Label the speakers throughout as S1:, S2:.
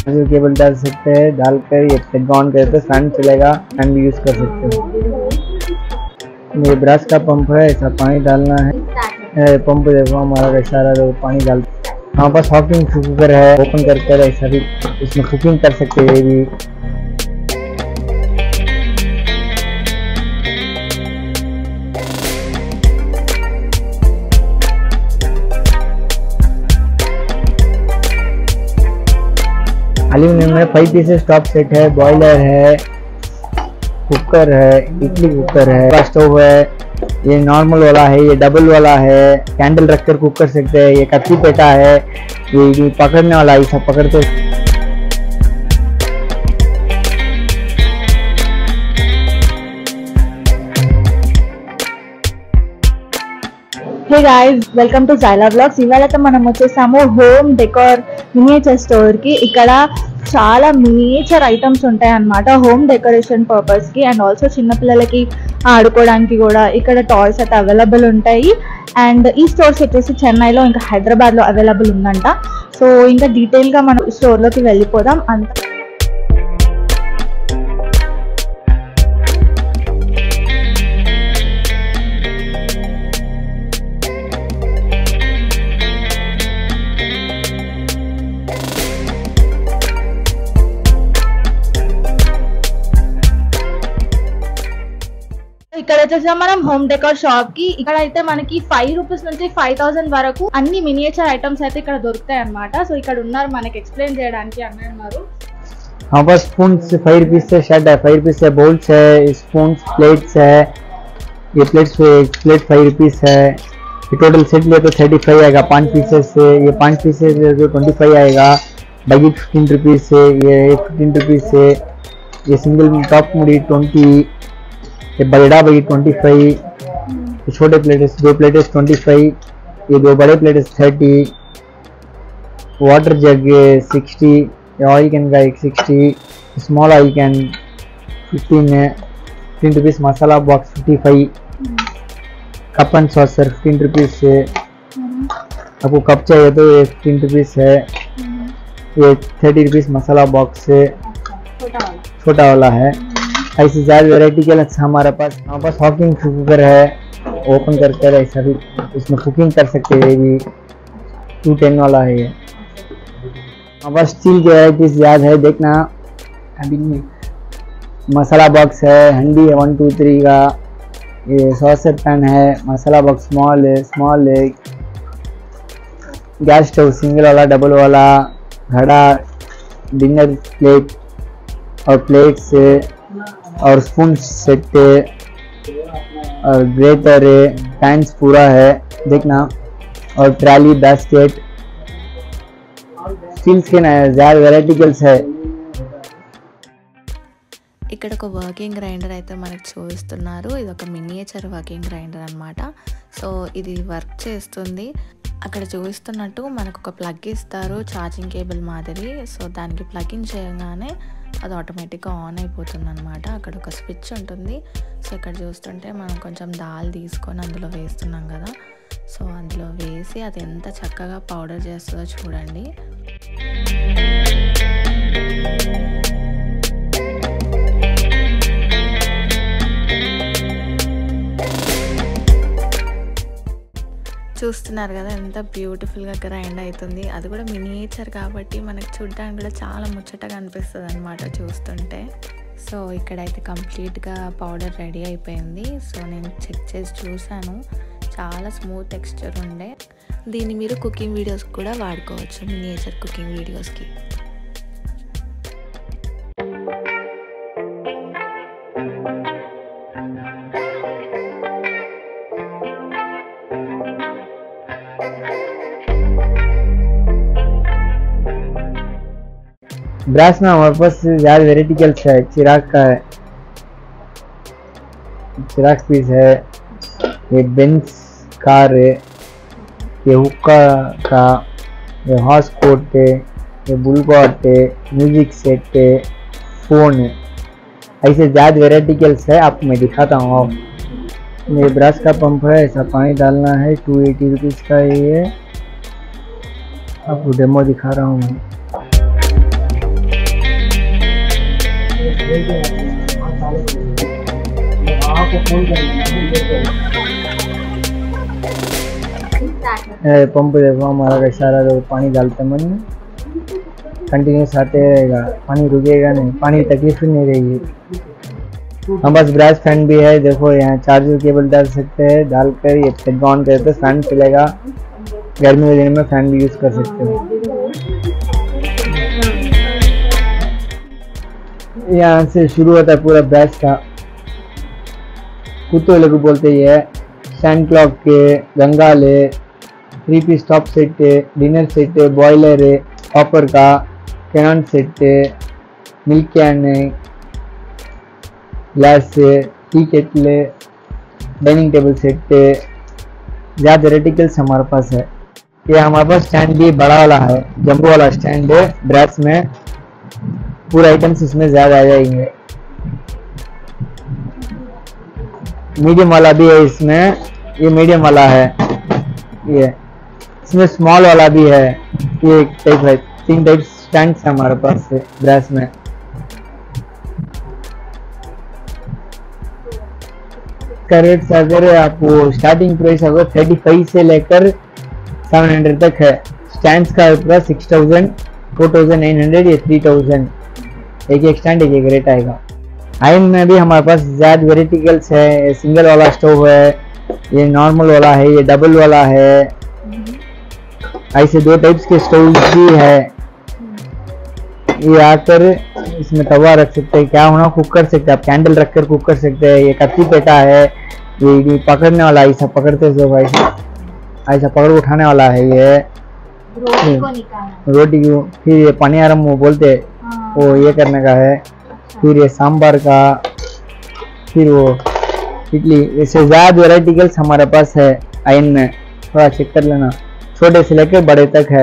S1: Cable डाल सकते हैं, डालकर ये प्लग ऑन करते तो फैन चलेगा, फैन भी यूज़ कर सकते हो। ये ब्रश का पंप है, ऐसा पानी डालना है। पंप देखो हमारा सारा जो पानी डालता है। हमारे पास हॉकिंग कुकर है, ओपन करके ऐसा भी इसमें कुकिंग कर सकते हैं। ये भी एल्यूमिनियम में 5 पीसेस टॉप सेट है, बॉयलर है, कुकर है, इडली कुकर है, स्टोव है। ये नॉर्मल वाला है, ये डबल वाला है, कैंडल रखकर कुक कर सकते हैं। ये कत्ती पेटा है, ये पकड़ने वाला है, सब पकड़ते।
S2: Hey guys, welcome to Jaila vlogs. ఇవాళైతే మనం వచ్చేసాము హోమ్ డెకోర్ మినియేచర్ స్టోర్ కి. ఇక్కడ చాలా మినియేచర్ ఐటమ్స్ ఉంటాయి అన్నమాట, హోమ్ డెకరేషన్ పర్పస్ కి అండ్ ఆల్సో చిన్నపిల్లలకి ఆడుకోవడానికి కూడా ఇక్కడ టాయ్స్ అయితే అవైలబుల్ ఉంటాయి. అండ్ ఈ స్టోర్స్ వచ్చేసి చెన్నైలో ఇంకా హైదరాబాద్లో అవైలబుల్ ఉందంట. సో ఇంకా డీటెయిల్గా మనం స్టోర్లోకి వెళ్ళిపోదాం. అంత ఇక్కడ వచ్చేసి మనం హోమ్ డెకోర్ షాప్ కి. ఇక్కడ అయితే మనకి 5 రూపీస్ నుంచి 5000 వరకు అన్ని మినియేచర్ ఐటమ్స్ అయితే ఇక్కడ దొరుకుతాయి అన్నమాట. సో ఇక్కడ ఉన్నారు మనకి ఎక్స్ప్లెయిన్ చేయడానికి అన్నయ్య ఉన్నారు.
S1: हाँ बस स्पून 5 रुपीज से शर्ट है, 5 रुपीज से बोल्स है, स्पून प्लेट्स है। ये प्लेट्स प्लेट 5 रुपीज है। ये टोटल सेट लिया तो 35 आएगा 5 पीसेस से। ये 5 पीसेस जो 25 आएगा। बकेट 15 रुपीज से, ये 15 रुपीज से। ये सिंगल टॉप मुड़ी 20। ये बड़ा बकेट 25। ये छोटे प्लेट्स 2 प्लेट्स 25। ये 2 बड़े plates 30। Water jug 60। Oil can का 60। स्मॉल ऑयल कैन 15 है। 15 rupees. Masala box 55। Cup and saucer 15 rupees से। आपको कप चाहिए तो ये 15 रुपीज़ है। ये 30 रुपीज़ मसाला बॉक्स से छोटा वाला है। ऐसी ज़्यादा वेराइटी के लिए हमारे पास हॉकिंग कुकर है, ओपन करके ऐसा भी इसमें कुकिंग कर सकते हैं। ये भी 210 वाला है। ये हमारे पास स्टील की वेराइटीज ज़्यादा है, देखना। अभी मसाला बॉक्स है, हंडी है 1 2 3 का। ये सॉसर पैन है, मसाला बॉक्स स्मॉल है। गैस स्टोव सिंगल वाला, डबल वाला, घड़ा, डिनर प्लेट और प्लेट्स है और स्पून सेट है और ग्रेटर है, पैंस पूरा है, देखना। और ट्राली बास्केट स्टील्स के ज़्यादा वेराइटिकल्स है।
S3: ఇక్కడ ఒక వర్కింగ్ గ్రైండర్ అయితే మనకు చూపిస్తున్నారు. ఇది ఒక మినియేచర్ వర్కింగ్ గ్రైండర్ అన్నమాట. సో ఇది వర్క్ చేస్తుంది. అక్కడ చూపిస్తున్నట్టు మనకు ఒక ప్లగ్ ఇస్తారు, ఛార్జింగ్ కేబుల్ మాదిరి. సో దానికి ప్లగ్ ఇన్ చేయగానే అది ఆటోమేటిక్గా ఆన్ అయిపోతుంది అనమాట. అక్కడ ఒక స్విచ్ ఉంటుంది. సో ఇక్కడ చూస్తుంటే మనం కొంచెం దాల్ తీసుకొని అందులో వేస్తున్నాం కదా. సో అందులో వేసి అది ఎంత చక్కగా పౌడర్ చేస్తుందో చూడండి. చూస్తున్నారు కదా ఎంత బ్యూటిఫుల్గా గ్రైండ్ అవుతుంది. అది కూడా మినియేచర్ కాబట్టి మనకు చూడడానికి కూడా చాలా ముచ్చటగా అనిపిస్తుంది అనమాట చూస్తుంటే. సో ఇక్కడైతే కంప్లీట్గా పౌడర్ రెడీ అయిపోయింది. సో నేను చెక్ చేసి చూసాను, చాలా స్మూత్ టెక్స్చర్ ఉండే. దీన్ని మీరు కుకింగ్ వీడియోస్ కూడా వాడుకోవచ్చు, మినియేచర్ కుకింగ్ వీడియోస్కి.
S1: ब्रास में हमारे पास ज़्यादा वेराइटिकल्स है। चिराग का है, चिराग पीस है। ये बेंच कार है, ये हुक्का का, ये हॉर्स कोट है, ये बुलगॉट है, म्यूजिक सेट है, फ़ोन है। ऐसे ज़्यादा वेराइटिकल्स है, आपको मैं दिखाता हूँ। आप ये ब्रश का पंप है, ऐसा पानी डालना है। 280 रुपीज़ का ये आपको डेमो दिखा रहा हूँ मैं। पंप देखो हमारा कैसा रहा, तो पानी डालते मन में कंटिन्यूस आते रहेगा, पानी रुकेगा नहीं, पानी की तकलीफ ही नहीं रहेगी। हम बस ब्रास फैन भी है, देखो यहाँ चार्जर केबल डाल सकते हैं, डालकर ये प्लग ऑन करते फैन चलेगा। गर्मी के दिन में फैन भी यूज कर सकते हो। यहाँ से शुरू होता है पूरा ब्रश का। कुत्तो लोग बोलते ही है सैंड क्लॉक के, गंगाले, 3 piece top set, dinner set, boiler, copper का कैनन set, milk can, glass, tea kettle, dining table set, ज़्यादा रेटिकल्स हमारे पास है। ये हमारे पास स्टैंड भी बड़ा वाला है, जंबो वाला स्टैंड है। ब्रश में पूरे आइटम्स इसमें ज़्यादा आ जाएंगे। मीडियम वाला भी है इसमें, ये मीडियम वाला है। ये इसमें स्मॉल वाला भी है। ये एक टाइप है, 3 टाइप स्टैंड्स है हमारे पास से ब्रश में। का रेट अगर आपको स्टार्टिंग प्राइस अगर 35 से लेकर 700 तक है। स्टैंड्स का पूरा 6000, 4900 या 3000, एक स्टैंड एक रेट आएगा। आयरन में भी हमारे पास ज़्यादा वेराइटिकल्स है। सिंगल वाला स्टोव है, ये नॉर्मल वाला है, ये डबल वाला है। ऐसे 2 टाइप्स के स्टोव भी है। ये आकर इसमें तवा रख सकते हैं, क्या होना कुक कर सकते हैं, आप कैंडल रखकर कुक कर सकते हैं। ये कत्ती पेटा है, ये पकड़ने वाला, ऐसा पकड़ते सब ऐसा पकड़ उठाने वाला है। ये रोटी को फिर ये पनियारम वो बोलते हैं, वो ये करने का है। फिर ये सांबर का, फिर वो इडली। इससे ज़्यादा वेराइटिकल्स हमारे पास है आयरन में, थोड़ा चेक कर लेना, छोटे से लेकर बड़े तक है।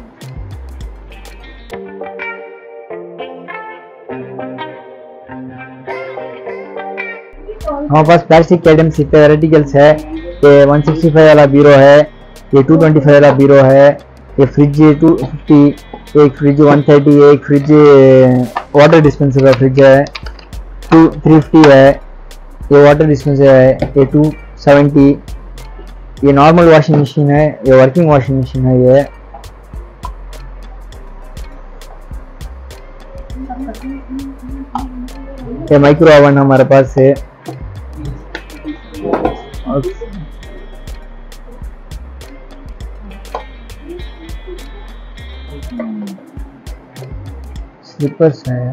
S1: हमारे पास प्लास्टिक के आइटम्स इतने वेराइटिकल्स है। ये 165 वाला बीरो है, ये 225 वाला बीरो है, ये फ्रिज 250, एक फ्रिज 130, एक फ्रिज वाटर डिस्पेंसर का फ्रिज है 350 है, ये वाटर डिस्पेंसर है, ये 270, ये नॉर्मल वॉशिंग मशीन है, ये वर्किंग वॉशिंग मशीन है। ये माइक्रो ओवन हमारे पास है। स्लीपर्स है।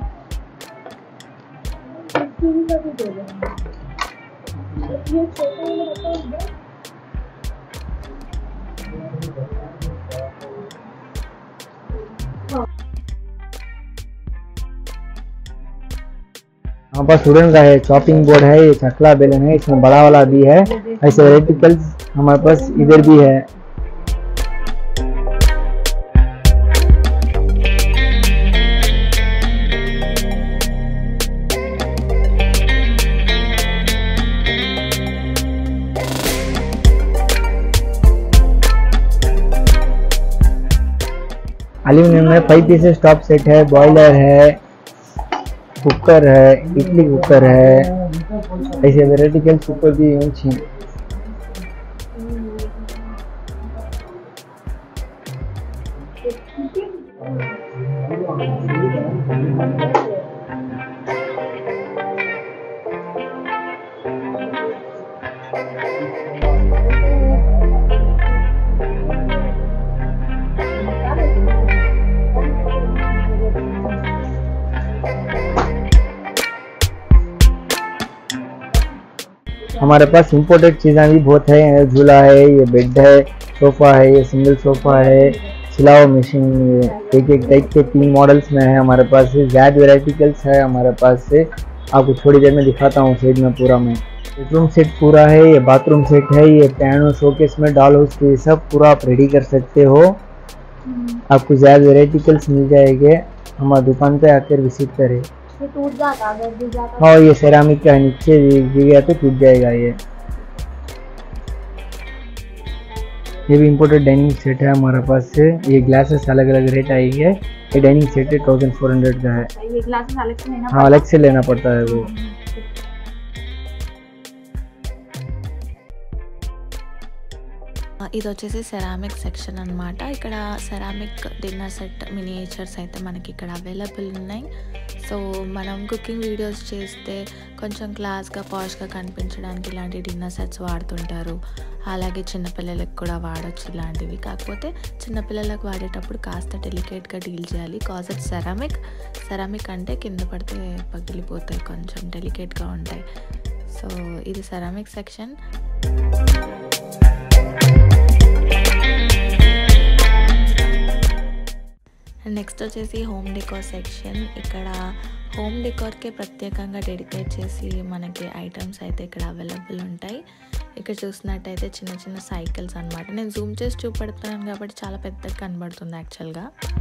S1: हमारे पास वुडन का है, चॉपिंग बोर्ड है, ये चकला बेलन है, इसमें बड़ा वाला भी है। ऐसे वेराइटिकल्स हमारे पास इधर भी है। एल्यूमिनियम में 5 पीसेस टॉप सेट है, बॉयलर है, कुकर है, इडली कुकर है। ऐसे वेराइटिकल कुकर भी यूज हैं। हमारे पास इंपोर्टेड चीज़ें भी बहुत है। झूला है, ये बेड है, सोफ़ा है, ये सिंगल सोफ़ा है, सिलाओ मशीन, एक टाइप के 3 मॉडल्स में है हमारे पास से। ज़्यादा वेराइटिकल्स है हमारे पास से, आपको थोड़ी देर में दिखाता हूँ सेट में पूरा में। बेडरूम सेट पूरा है, ये बाथरूम सेट है, ये पियानो शोकेस में डॉल हाउस के सब पूरा आप रेडी कर सकते हो। आपको ज़्यादा वेराइटिकल्स मिल जाएंगे, हमारी दुकान पे आकर विजिट करें।
S2: टूट जाता अगर गिर जाता।
S1: हाँ, ये सेरामिक का नीचे गिर गया तो टूट जाएगा। ये ये भी इम्पोर्टेड डाइनिंग सेट है हमारे पास से। ये ग्लासेस अलग अलग रेट आई है। ये डाइनिंग सेट है 1400 का है।
S2: ये ग्लासेस अलग से लेना
S1: हाँ अलग से लेना पड़ता है वो।
S3: ఇది వచ్చేసి సెరామిక్ సెక్షన్ అన్నమాట. ఇక్కడ సెరామిక్ డిన్నర్ సెట్ మినియేచర్స్ అయితే మనకి ఇక్కడ అవైలబుల్ ఉన్నాయి. సో మనం కుకింగ్ వీడియోస్ చేస్తే కొంచెం క్లాస్గా పాష్గా కనిపించడానికి ఇలాంటి డిన్నర్ సెట్స్ వాడుతుంటారు. అలాగే చిన్నపిల్లలకు కూడా వాడచ్చు ఇలాంటివి. కాకపోతే చిన్నపిల్లలకు వాడేటప్పుడు కాస్త డెలికేట్గా డీల్ చేయాలి. కాజ్ ఇట్ సెరామిక్ అంటే కింద పడితే పగిలిపోతాయి, కొంచెం డెలికేట్గా ఉంటాయి. సో ఇది సెరామిక్ సెక్షన్. నెక్స్ట్ వచ్చేసి హోమ్ డెకోర్ సెక్షన్. ఇక్కడ హోమ్ డెకోర్కే ప్రత్యేకంగా డెడికేట్ చేసి మనకి ఐటమ్స్ అయితే ఇక్కడ అవైలబుల్ ఉంటాయి. ఇక్కడ చూసినట్టయితే చిన్న చిన్న సైకిల్స్ అన్నమాట. నేను జూమ్ చేసి చూపెడుతున్నాను కాబట్టి చాలా పెద్దగా కనబడుతుంది యాక్చువల్గా.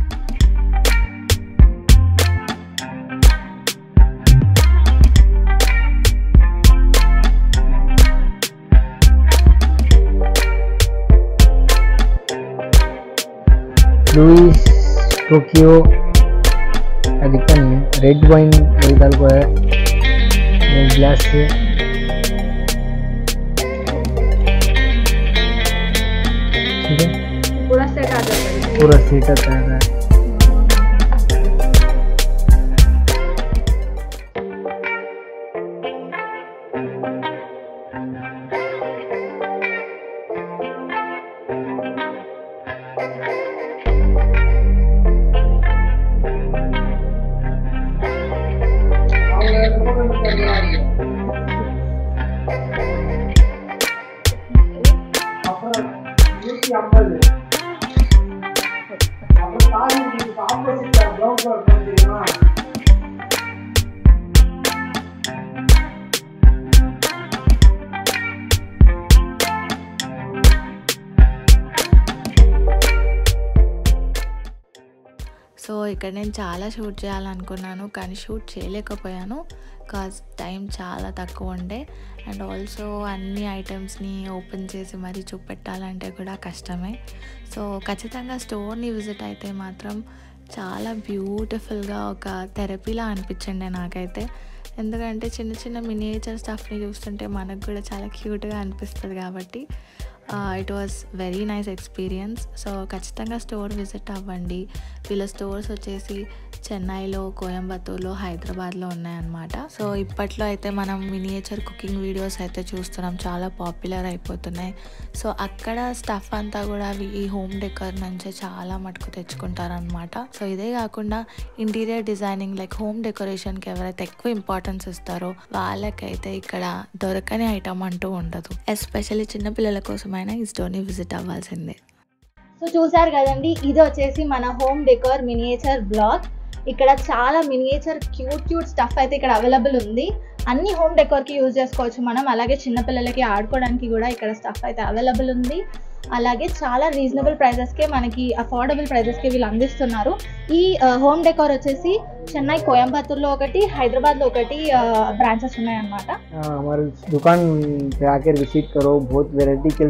S1: लुइस टोक्यो दिखता नहीं है। रेड वाइन मेरे ख्याल को है ग्लास से। ठीक है
S2: पूरा सेट आ जाता है।
S1: पूरा सेट आता है।
S3: సో ఇక్కడ నేను చాలా షూట్ చేయాలనుకున్నాను కానీ షూట్ చేయలేకపోయాను. కాజ్ టైం చాలా తక్కువ ఉండే. అండ్ ఆల్సో అన్ని ఐటమ్స్ని ఓపెన్ చేసి మరీ చూపెట్టాలంటే కూడా కష్టమే. సో ఖచ్చితంగా స్టోర్ని విజిట్ అయితే మాత్రం చాలా బ్యూటిఫుల్గా ఒక థెరపీలా అనిపించండి నాకైతే. ఎందుకంటే చిన్న చిన్న మినియేచర్ స్టఫ్ని చూస్తుంటే మనకు కూడా చాలా క్యూట్గా అనిపిస్తుంది కాబట్టి it was very nice experience. So ఖచ్చితంగా స్టోర్ విజిట్ అవ్వండి. వీళ్ళ స్టోర్స్ వచ్చేసి చెన్నైలో, కోయంబత్తూర్లో, హైదరాబాద్లో ఉన్నాయన్నమాట. సో ఇప్పట్లో అయితే మనం మినియేచర్ కుకింగ్ వీడియోస్ అయితే చూస్తున్నాం, చాలా పాపులర్ అయిపోతున్నాయి. సో అక్కడ స్టఫ్ అంతా కూడా ఈ హోమ్ డెకర్ నుంచే చాలా మటుకు తెచ్చుకుంటారనమాట. సో ఇదే కాకుండా ఇంటీరియర్ డిజైనింగ్ లైక్ హోమ్ డెకరేషన్కి ఎవరైతే ఎక్కువ ఇంపార్టెన్స్ ఇస్తారో వాళ్ళకైతే ఇక్కడ దొరకని ఐటమ్ అంటూ ఉండదు. ఎస్పెషల్లీ చిన్నపిల్లల కోసమైనా ఈ స్టోర్ని విజిట్ అవ్వాల్సిందే.
S2: సో చూసారు కదండి, ఇది వచ్చేసి మన హోమ్ డెకోర్ మినియేచర్ బ్లాగ్. ఇక్కడ చాలా మినియేచర్ క్యూట్ స్టఫ్ అయితే ఇక్కడ అవైలబుల్ ఉంది. అన్ని హోమ్ డెకోర్కి యూజ్ చేసుకోవచ్చు మనం. అలాగే చిన్నపిల్లలకి ఆడుకోవడానికి కూడా ఇక్కడ స్టఫ్ అయితే అవైలబుల్ ఉంది. అలాగే చాలా రీజనబుల్ ప్రైజెస్కే, మనకి అఫోర్డబుల్ ప్రైజెస్కే వీళ్ళు అందిస్తున్నారు. ఈ హోమ్ డెకోర్ వచ్చేసి చెన్నై, కోయంబత్తూర్లో ఒకటి, హైదరాబాద్లో ఒకటి బ్రాంచెస్ ఉన్నాయన్నమాట.
S1: हमारे दुकान पे आकर विजिट करो. बहुत वेराइटिकल्स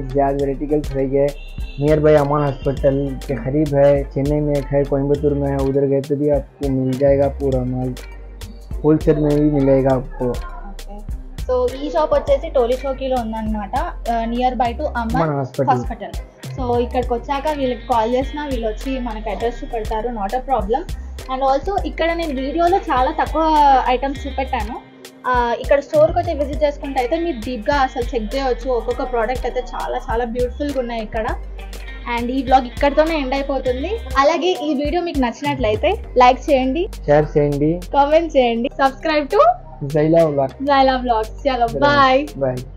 S1: रह गए. नियर बाई अमान हॉस्पिटल के करीब है. चेन्नई में एक है, कोयम्बतूर में है. उधर गए तो भी आपको मिल जाएगा. पूरा माल होलसेल में भी मिलेगा आपको.
S2: సో ఈ షాప్ వచ్చేసి టోలీ చౌకీలో ఉందన్నమాట, nearby to Aman hospital. So ఇక్కడికి వచ్చాక వీళ్ళకి కాల్ చేసినా వీళ్ళు వచ్చి మనకి అడ్రస్ చూపెడతారు, not a problem. And also ఇక్కడ నేను వీడియోలో చాలా తక్కువ ఐటమ్స్ చూపెట్టాను. ఇక్కడ స్టోర్కి వచ్చి విజిట్ చేసుకుంటే అయితే మీరు డీప్గా అసలు చెక్ చేయవచ్చు. ఒక్కొక్క ప్రోడక్ట్ అయితే చాలా చాలా బ్యూటిఫుల్గా ఉన్నాయి ఇక్కడ. అండ్ ఈ బ్లాగ్ ఇక్కడితోనే ఎండ్ అయిపోతుంది. అలాగే ఈ వీడియో మీకు నచ్చినట్లయితే లైక్ చేయండి,
S1: షేర్ చేయండి,
S2: కామెంట్ చేయండి, సబ్స్క్రైబ్ టు
S1: జైలా వ్లాగ్స్.
S2: చలో బాయ్.